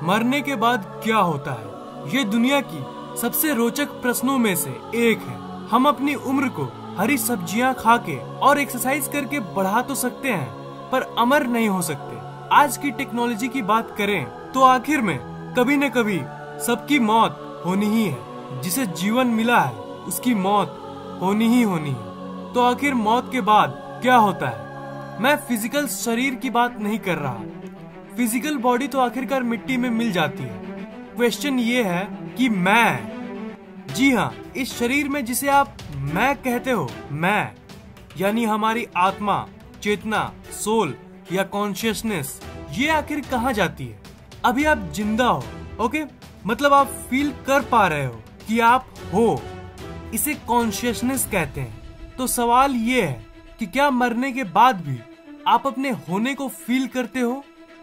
मरने के बाद क्या होता है? ये दुनिया की सबसे रोचक प्रश्नों में से एक है। हम अपनी उम्र को हरी सब्जियां खा के और एक्सरसाइज करके बढ़ा तो सकते हैं, पर अमर नहीं हो सकते। आज की टेक्नोलॉजी की बात करें तो आखिर में कभी न कभी सबकी मौत होनी ही है। जिसे जीवन मिला है उसकी मौत होनी ही होनी है। तो आखिर मौत के बाद क्या होता है? मैं फिजिकल शरीर की बात नहीं कर रहा। फिजिकल बॉडी तो आखिरकार मिट्टी में मिल जाती है। क्वेश्चन ये है कि मैं, जी हाँ, इस शरीर में जिसे आप मैं कहते हो, मैं यानी हमारी आत्मा, चेतना, सोल या कॉन्शियसनेस, ये आखिर कहाँ जाती है? अभी आप जिंदा हो, ओके, मतलब आप फील कर पा रहे हो कि आप हो, इसे कॉन्शियसनेस कहते हैं। तो सवाल ये है कि क्या मरने के बाद भी आप अपने होने को फील करते हो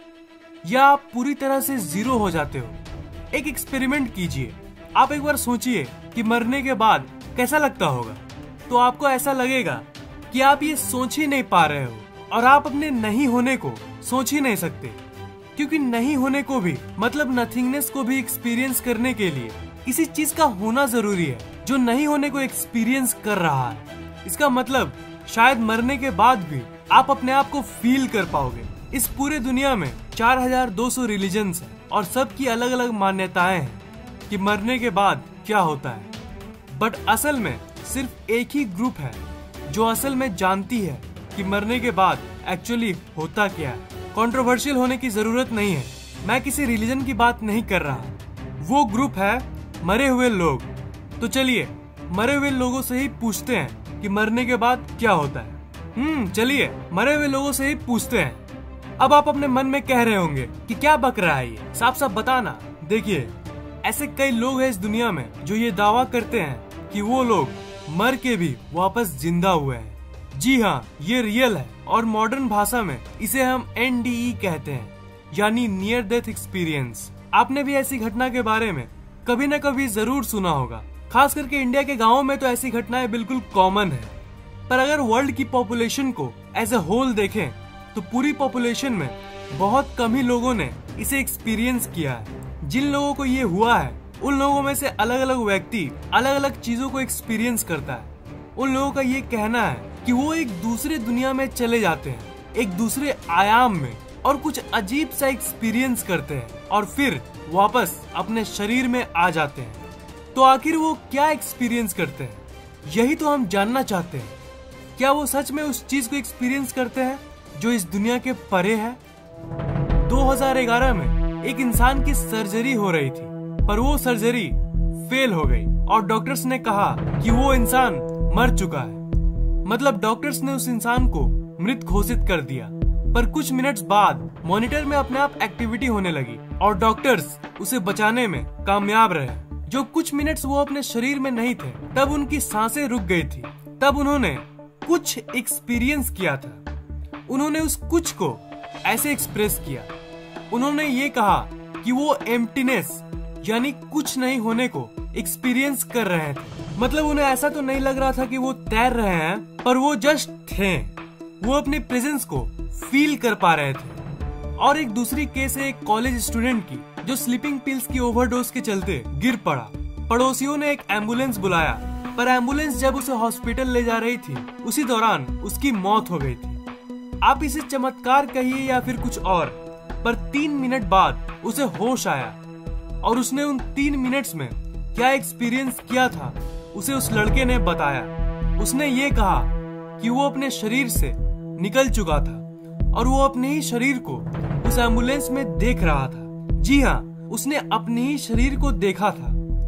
या आप पूरी तरह से जीरो हो जाते हो? एक एक्सपेरिमेंट कीजिए। आप एक बार सोचिए कि मरने के बाद कैसा लगता होगा। तो आपको ऐसा लगेगा कि आप ये सोच ही नहीं पा रहे हो और आप अपने नहीं होने को सोच ही नहीं सकते, क्योंकि नहीं होने को भी, मतलब नथिंगनेस को भी एक्सपीरियंस करने के लिए किसी चीज का होना जरूरी है जो नहीं होने को एक्सपीरियंस कर रहा है। इसका मतलब शायद मरने के बाद भी आप अपने आप को फील कर पाओगे। इस पूरे दुनिया में 4200 रिलीजन्स हैं और सबकी अलग अलग मान्यताएं हैं कि मरने के बाद क्या होता है। बट असल में सिर्फ एक ही ग्रुप है जो असल में जानती है कि मरने के बाद एक्चुअली होता क्या है। कंट्रोवर्शियल होने की जरूरत नहीं है, मैं किसी रिलीजन की बात नहीं कर रहा। वो ग्रुप है मरे हुए लोग। तो चलिए मरे हुए लोगों से ही पूछते हैं कि मरने के बाद क्या होता है। चलिए मरे हुए लोगों से ही पूछते हैं। अब आप अपने मन में कह रहे होंगे कि क्या बक रहा है ये, साफ साफ बताना। देखिए, ऐसे कई लोग हैं इस दुनिया में जो ये दावा करते हैं कि वो लोग मर के भी वापस जिंदा हुए हैं। जी हाँ, ये रियल है और मॉडर्न भाषा में इसे हम NDE कहते हैं, यानी नियर डेथ एक्सपीरियंस। आपने भी ऐसी घटना के बारे में कभी न कभी जरूर सुना होगा। खास करके इंडिया के गाँवों में तो ऐसी घटनाएं बिल्कुल कॉमन है। पर अगर वर्ल्ड की पॉपुलेशन को एज ए होल देखें तो पूरी पॉपुलेशन में बहुत कम ही लोगों ने इसे एक्सपीरियंस किया है। जिन लोगों को ये हुआ है उन लोगों में से अलग अलग व्यक्ति अलग अलग चीजों को एक्सपीरियंस करता है। उन लोगों का ये कहना है कि वो एक दूसरे दुनिया में चले जाते हैं, एक दूसरे आयाम में, और कुछ अजीब सा एक्सपीरियंस करते हैं और फिर वापस अपने शरीर में आ जाते हैं। तो आखिर वो क्या एक्सपीरियंस करते हैं, यही तो हम जानना चाहते हैं। क्या वो सच में उस चीज को एक्सपीरियंस करते हैं जो इस दुनिया के परे है? 2011 में एक इंसान की सर्जरी हो रही थी, पर वो सर्जरी फेल हो गई और डॉक्टर्स ने कहा कि वो इंसान मर चुका है। मतलब डॉक्टर्स ने उस इंसान को मृत घोषित कर दिया। पर कुछ मिनट्स बाद मॉनिटर में अपने आप एक्टिविटी होने लगी और डॉक्टर्स उसे बचाने में कामयाब रहे। जो कुछ मिनट्स वो अपने शरीर में नहीं थे, तब उनकी सांसें रुक गई थी। तब उन्होंने कुछ एक्सपीरियंस किया था। उन्होंने उस कुछ को ऐसे एक्सप्रेस किया। उन्होंने ये कहा कि वो एम्प्टीनेस यानी कुछ नहीं होने को एक्सपीरियंस कर रहे थे। मतलब उन्हें ऐसा तो नहीं लग रहा था कि वो तैर रहे हैं, पर वो जस्ट थे। वो अपने प्रेजेंस को फील कर पा रहे थे। और एक दूसरी केस है एक कॉलेज स्टूडेंट की जो स्लीपिंग पिल्स की ओवरडोज के चलते गिर पड़ा। पड़ोसियों ने एक एम्बुलेंस बुलाया, पर एम्बुलेंस जब उसे हॉस्पिटल ले जा रही थी उसी दौरान उसकी मौत हो गई थी। आप इसे चमत्कार कहिए या फिर कुछ और, पर 3 मिनट बाद उसे होश आया और उसने उन 3 मिनट्स में क्या एक्सपीरियंस किया था उसे उस लड़के ने बताया। उसने ये कहा कि वो अपने शरीर से निकल चुका था और वो अपने ही शरीर को उस एम्बुलेंस में देख रहा था। जी हाँ, उसने अपने ही शरीर को देखा था।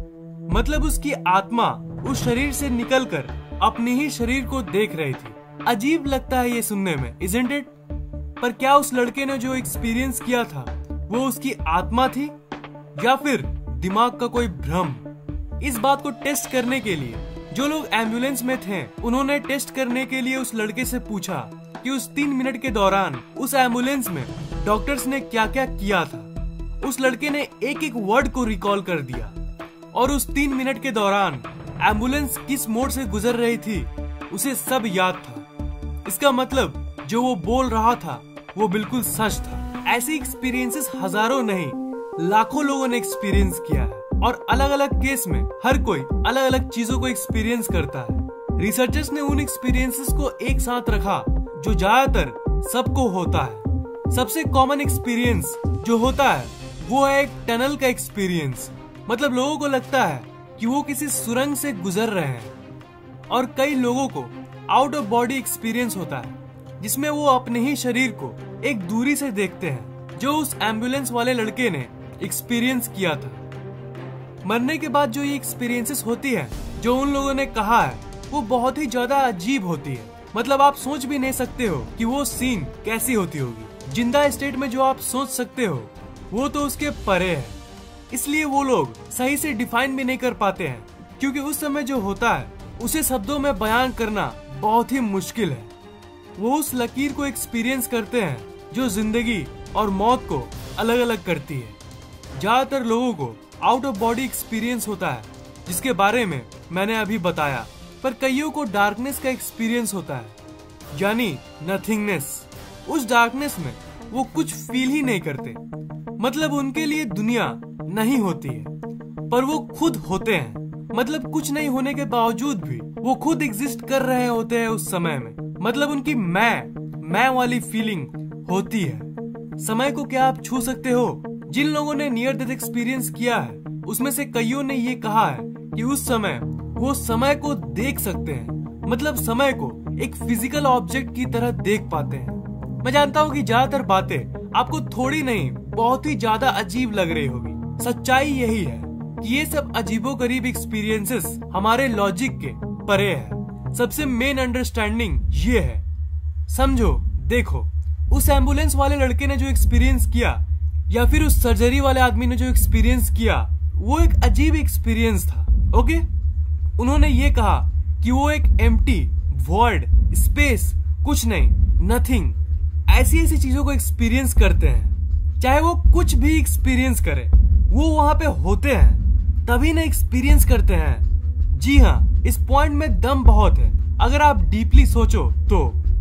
मतलब उसकी आत्मा उस शरीर से निकलकर अपने ही शरीर को देख रही थी। अजीब लगता है ये सुनने में, isn't it? पर क्या उस लड़के ने जो एक्सपीरियंस किया था वो उसकी आत्मा थी या फिर दिमाग का कोई भ्रम? इस बात को टेस्ट करने के लिए जो लोग एम्बुलेंस में थे उन्होंने टेस्ट करने के लिए उस लड़के से पूछा कि उस 3 मिनट के दौरान उस एम्बुलेंस में डॉक्टर्स ने क्या क्या किया था। उस लड़के ने एक एक वर्ड को रिकॉल कर दिया और उस 3 मिनट के दौरान एम्बुलेंस किस मोड़ से गुजर रही थी उसे सब याद था। इसका मतलब जो वो बोल रहा था वो बिल्कुल सच था। ऐसी एक्सपीरियंसेस हजारों नहीं लाखों लोगों ने एक्सपीरियंस किया है और अलग अलग केस में हर कोई अलग अलग चीजों को एक्सपीरियंस करता है। रिसर्चर्स ने उन एक्सपीरियंसेस को एक साथ रखा जो ज्यादातर सबको होता है। सबसे कॉमन एक्सपीरियंस जो होता है वो है एक टनल का एक्सपीरियंस। मतलब लोगों को लगता है कि वो किसी सुरंग से गुजर रहे हैं। और कई लोगों को आउट ऑफ बॉडी एक्सपीरियंस होता है जिसमें वो अपने ही शरीर को एक दूरी से देखते हैं, जो उस एम्बुलेंस वाले लड़के ने एक्सपीरियंस किया था। मरने के बाद जो ये एक्सपीरियंसेस होती है, जो उन लोगों ने कहा है, वो बहुत ही ज्यादा अजीब होती है। मतलब आप सोच भी नहीं सकते हो कि वो सीन कैसी होती होगी। जिंदा स्टेट में जो आप सोच सकते हो वो तो उसके परे है। इसलिए वो लोग सही से डिफाइन भी नहीं कर पाते हैं, क्योंकि उस समय जो होता है उसे शब्दों में बयान करना बहुत ही मुश्किल है। वो उस लकीर को एक्सपीरियंस करते हैं जो जिंदगी और मौत को अलग अलग करती है। ज्यादातर लोगों को आउट ऑफ बॉडी एक्सपीरियंस होता है, जिसके बारे में मैंने अभी बताया, पर कईयों को डार्कनेस का एक्सपीरियंस होता है, यानी नथिंगनेस। उस डार्कनेस में वो कुछ फील ही नहीं करते। मतलब उनके लिए दुनिया नहीं होती है, पर वो खुद होते हैं। मतलब कुछ नहीं होने के बावजूद भी वो खुद एग्जिस्ट कर रहे होते हैं उस समय में। मतलब उनकी मैं वाली फीलिंग होती है। समय को क्या आप छू सकते हो? जिन लोगों ने नियर डेथ एक्सपीरियंस किया है उसमें से कईयों ने ये कहा है कि उस समय वो समय को देख सकते हैं। मतलब समय को एक फिजिकल ऑब्जेक्ट की तरह देख पाते हैं। मैं जानता हूँ कि ज्यादातर बातें आपको थोड़ी नहीं बहुत ही ज्यादा अजीब लग रही होगी। सच्चाई यही है कि ये सब अजीबोगरीब एक्सपीरियंसेस हमारे लॉजिक के परे है। सबसे मेन अंडरस्टैंडिंग ये है, समझो, देखो, उस एम्बुलेंस वाले लड़के ने जो एक्सपीरियंस किया या फिर उस सर्जरी वाले आदमी ने जो एक्सपीरियंस किया, वो एक अजीब एक्सपीरियंस था। ओके, उन्होंने ये कहा कि वो एक एम्प्टी, वॉइड, स्पेस, कुछ नहीं, नथिंग, ऐसी चीजों को एक्सपीरियंस करते हैं। चाहे वो कुछ भी एक्सपीरियंस करे, वो वहां पे होते हैं तभी ना एक्सपीरियंस करते हैं। जी हाँ, इस पॉइंट में दम बहुत है अगर आप डीपली सोचो तो।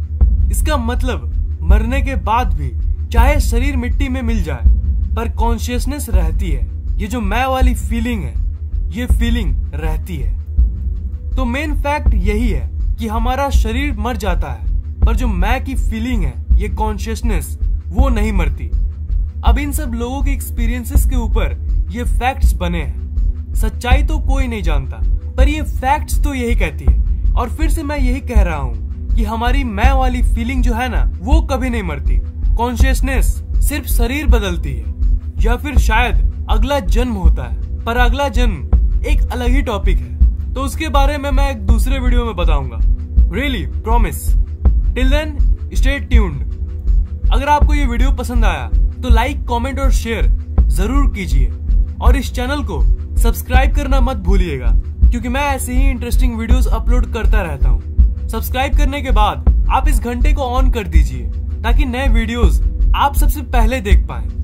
इसका मतलब मरने के बाद भी चाहे शरीर मिट्टी में मिल जाए, पर कॉन्शियसनेस रहती है। ये जो मैं वाली फीलिंग है, ये फीलिंग रहती है। तो मेन फैक्ट यही है कि हमारा शरीर मर जाता है, पर जो मैं की फीलिंग है, ये कॉन्शियसनेस, वो नहीं मरती। अब इन सब लोगों के एक्सपीरियंसेस के ऊपर ये फैक्ट्स बने हैं। सच्चाई तो कोई नहीं जानता, पर ये फैक्ट्स तो यही कहती है। और फिर से मैं यही कह रहा हूँ कि हमारी मैं वाली फीलिंग जो है ना, वो कभी नहीं मरती। कॉन्शियसनेस सिर्फ शरीर बदलती है, या फिर शायद अगला जन्म होता है, पर अगला जन्म एक अलग ही टॉपिक है। तो उसके बारे में मैं एक दूसरे वीडियो में बताऊंगा। Really promise. Till then stay tuned. अगर आपको ये वीडियो पसंद आया तो लाइक, कमेंट और शेयर जरूर कीजिए, और इस चैनल को सब्सक्राइब करना मत भूलिएगा, क्योंकि मैं ऐसे ही इंटरेस्टिंग वीडियोस अपलोड करता रहता हूँ। सब्सक्राइब करने के बाद आप इस घंटे को ऑन कर दीजिए ताकि नए वीडियोस आप सबसे पहले देख पाएं।